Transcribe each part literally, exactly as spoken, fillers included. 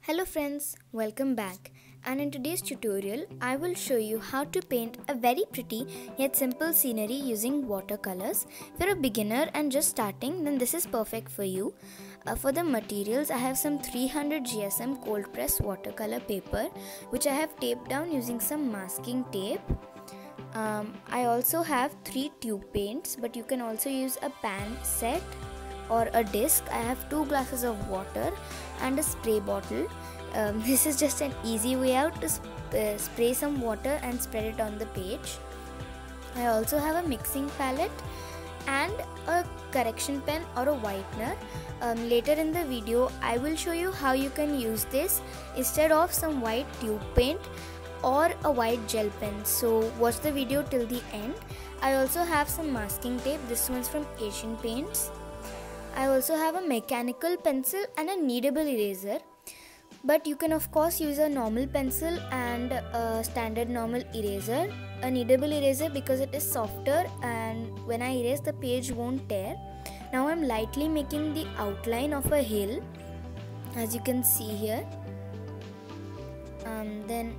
Hello friends, welcome back, and in today's tutorial I will show you how to paint a very pretty yet simple scenery using watercolors. If you're a beginner and just starting, then this is perfect for you. Uh, for the materials, I have some three hundred G S M cold press watercolor paper which I have taped down using some masking tape. Um, I also have three tube paints, but you can also use a pan set or a disc. I have two glasses of water and a spray bottle. Um, this is just an easy way out to sp uh, spray some water and spread it on the page. I also have a mixing palette and a correction pen or a whitener. Um, later in the video I will show you how you can use this instead of some white tube paint or a white gel pen, so watch the video till the end. I also have some masking tape. This one's from Asian Paints. I also have a mechanical pencil and a kneadable eraser, but you can of course use a normal pencil and a standard normal eraser. A kneadable eraser because it is softer and when I erase the page won't tear. Now I'm lightly making the outline of a hill, as you can see here. Um, then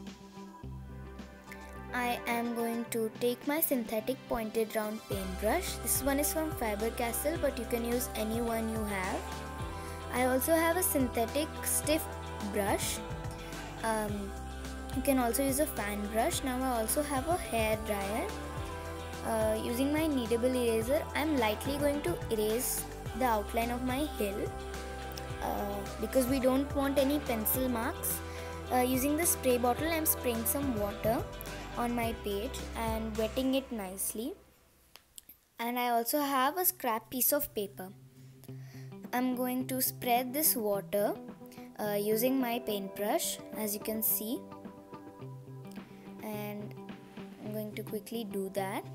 I am going to take my synthetic pointed round paintbrush. This one is from Faber-Castell, but you can use any one you have. I also have a synthetic stiff brush. Um, you can also use a fan brush. Now I also have a hair dryer. Uh, using my kneadable eraser, I am lightly going to erase the outline of my hill uh, because we don't want any pencil marks. Uh, using the spray bottle, I am spraying some water on my page and wetting it nicely, and I also have a scrap piece of paper. I'm going to spread this water uh, using my paintbrush, as you can see, and I'm going to quickly do that.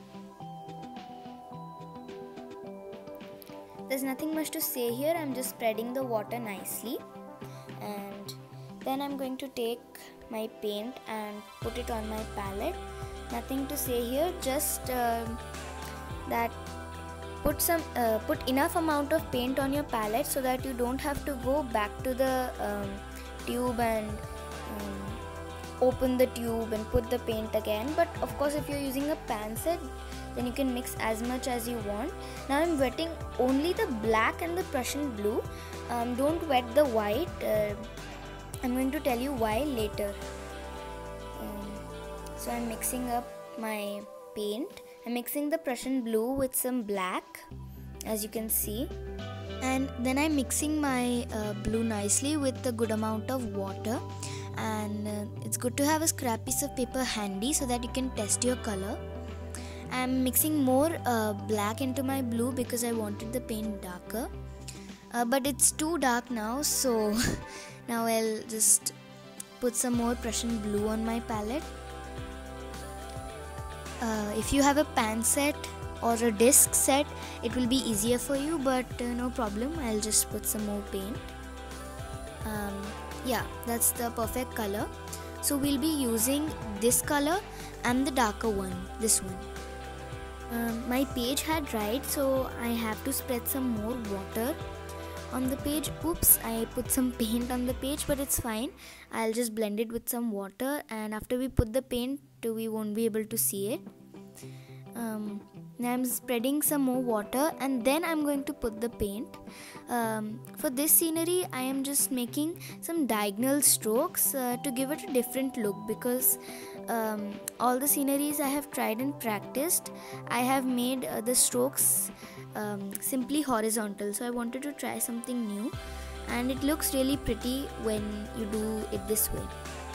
There's nothing much to say here. I'm just spreading the water nicely, and then I'm going to take my paint and put it on my palette. Nothing to say here, just uh, that put some uh, put enough amount of paint on your palette so that you don't have to go back to the um, tube and um, open the tube and put the paint again. But of course, if you're using a pan set, then you can mix as much as you want. Now I'm wetting only the black and the Prussian blue. Um, don't wet the white. uh, I'm going to tell you why later. Um, so I'm mixing up my paint. I'm mixing the Prussian blue with some black, as you can see, and then I'm mixing my uh, blue nicely with a good amount of water. And uh, it's good to have a scrap piece of paper handy so that you can test your color. I'm mixing more uh, black into my blue because I wanted the paint darker, uh, but it's too dark now, so now I'll just put some more Prussian blue on my palette. Uh, if you have a pan set or a disc set, it will be easier for you, but uh, no problem, I'll just put some more paint. Um, yeah, that's the perfect color. So we'll be using this color and the darker one, this one. Um, my page had dried, so I have to spread some more water on the page. Oops, I put some paint on the page, but it's fine. I'll just blend it with some water, and after we put the paint, we won't be able to see it. Um, now I'm spreading some more water and then I'm going to put the paint. Um, for this scenery, I am just making some diagonal strokes uh, to give it a different look, because um, all the sceneries I have tried and practiced, I have made uh, the strokes um, simply horizontal. So I wanted to try something new, and it looks really pretty when you do it this way.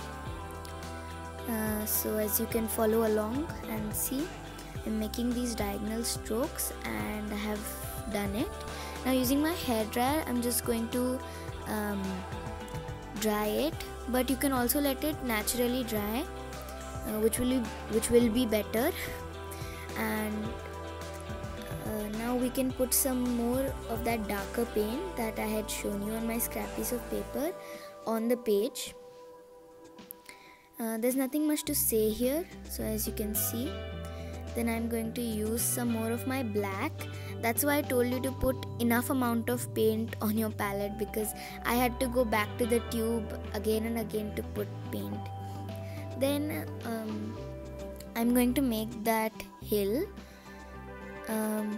Uh, so as you can follow along and see, I'm making these diagonal strokes and I have done it. Now using my hair dryer, I'm just going to um, dry it, but you can also let it naturally dry, uh, which will be, which will be better. And uh, now we can put some more of that darker paint that I had shown you on my scrap piece of paper on the page. Uh, there's nothing much to say here, so as you can see, then I'm going to use some more of my black. that's why I told you to put enough amount of paint on your palette, because I had to go back to the tube again and again to put paint. Then um, I'm going to make that hill. Um,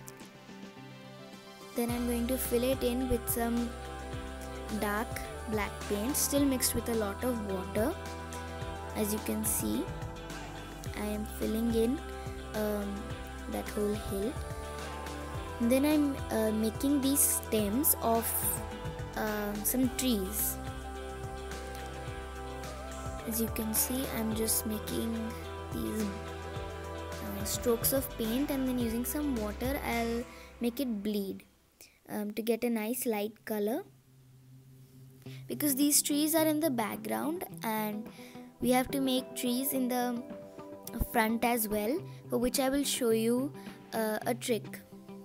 then I'm going to fill it in with some dark black paint, still mixed with a lot of water. As you can see, I am filling in um, that whole hill. Then I'm uh, making these stems of uh, some trees. As you can see, I'm just making these uh, strokes of paint, and then using some water I'll make it bleed um, to get a nice light color, because these trees are in the background and we have to make trees in the front as well, for which I will show you uh, a trick.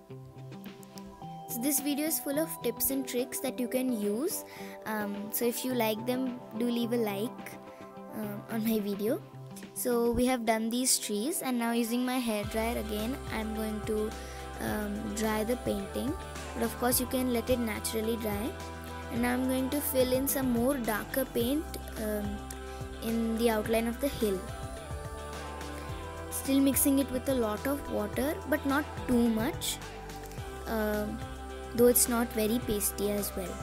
So this video is full of tips and tricks that you can use. Um, so if you like them, do leave a like uh, on my video. So we have done these trees, and now using my hairdryer again, I'm going to um, dry the painting. But of course you can let it naturally dry. And now I'm going to fill in some more darker paint um, in the outline of the hill. Still mixing it with a lot of water, but not too much. Um, though it's not very pasty as well.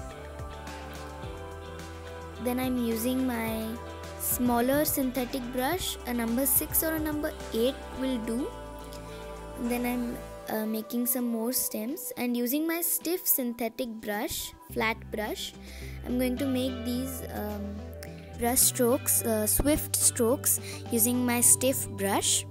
Then I'm using my smaller synthetic brush, a number six or a number eight will do. Then I'm uh, making some more stems, and using my stiff synthetic brush, flat brush, I'm going to make these um, brush strokes, uh, swift strokes, using my stiff brush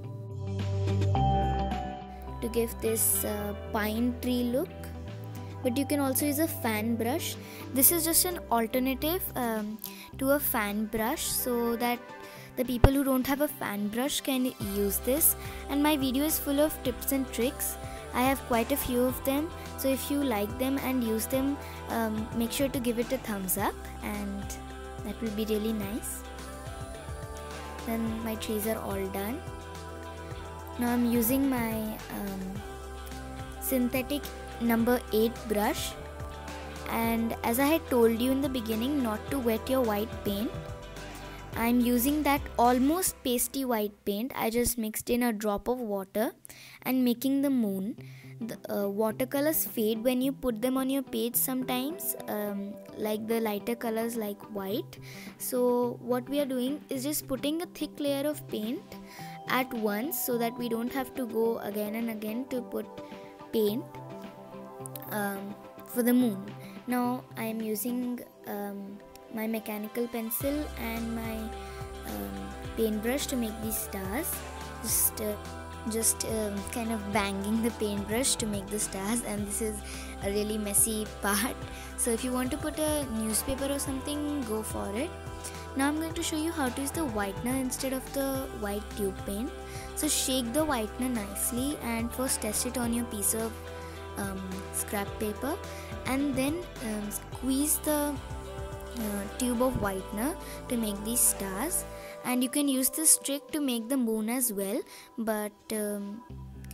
to give this uh, pine tree look. But you can also use a fan brush. This is just an alternative um, to a fan brush, so that the people who don't have a fan brush can use this. And my video is full of tips and tricks. I have quite a few of them, so if you like them and use them, um, make sure to give it a thumbs up, and that will be really nice. Then my trees are all done. Now I'm using my um, synthetic number eight brush, and as I had told you in the beginning not to wet your white paint, I'm using that almost pasty white paint. I just mixed in a drop of water and making the moon. The uh, watercolors fade when you put them on your page sometimes, um, like the lighter colors like white. So what we are doing is just putting a thick layer of paint at once, so that we don't have to go again and again to put paint um, for the moon. Now I am using um, my mechanical pencil and my um, paintbrush to make these stars. Just uh, just um, kind of banging the paintbrush to make the stars, and this is a really messy part. So if you want to put a newspaper or something, go for it. Now I'm going to show you how to use the whitener instead of the white tube paint. So shake the whitener nicely and first test it on your piece of um, scrap paper, and then um, squeeze the uh, tube of whitener to make these stars. And you can use this trick to make the moon as well, but um,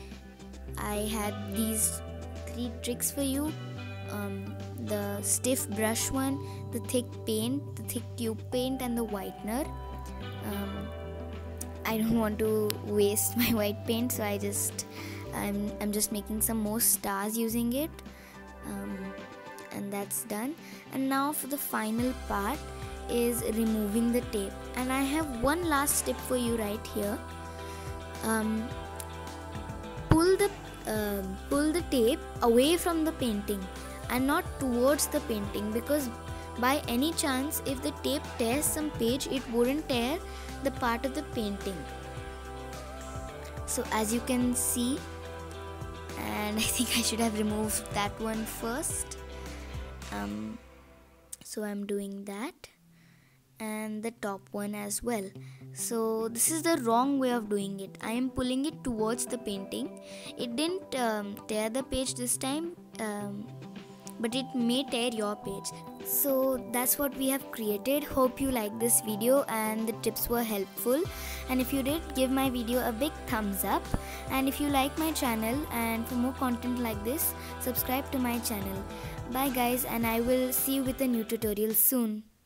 I had these three tricks for you. Um, the stiff brush one, the thick paint, the thick tube paint, and the whitener. Um, I don't want to waste my white paint, so I just I'm I'm just making some more stars using it, um, and that's done. And now for the final part is removing the tape, and I have one last tip for you right here. Um, pull the uh, pull the tape away from the painting and not towards the painting, because by any chance if the tape tears some page, it wouldn't tear the part of the painting. So as you can see, and I think I should have removed that one first, um, so I'm doing that, and the top one as well. So this is the wrong way of doing it. I am pulling it towards the painting. It didn't um, tear the page this time. um, but it may tear your page. So that's what we have created. Hope you like this video and the tips were helpful, and if you did, give my video a big thumbs up, and if you like my channel and for more content like this, subscribe to my channel. Bye guys, and I will see you with a new tutorial soon.